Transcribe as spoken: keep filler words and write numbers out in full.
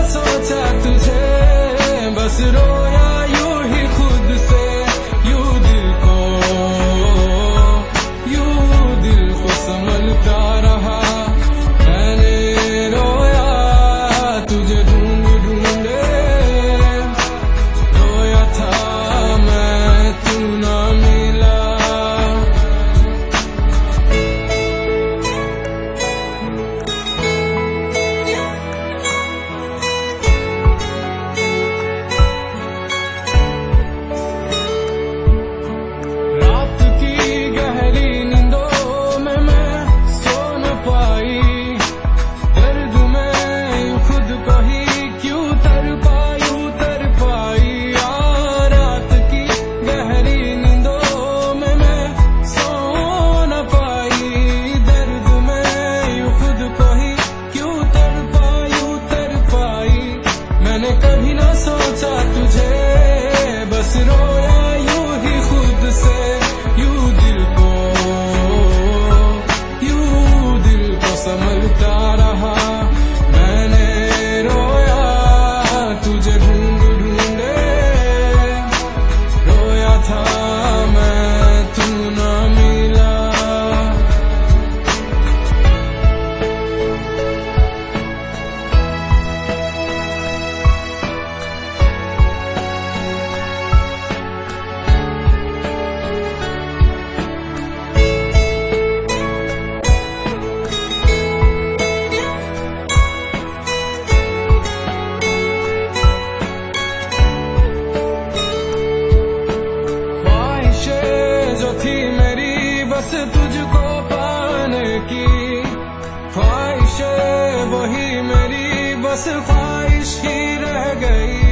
सोचा तुझे, बस रोया यूं ही खुद से, यूं दिल को यूं दिल को संभलता रहा। मैंने रोया तुझे ढूंढ ढूंढे, रोया था मैं तू ना मिला। कभी ना सोचा तुझे, बस रोया यूं ही खुद से, यूं दिल को यूं दिल को संभलता रहा। मैंने रोया तुझे ढूंढ ढूंढे, रोया था मैं तू ना मिला। थी मेरी बस तुझको पाने की, ख्वाहिशें वही मेरी बस ख्वाहिश ही रह गई।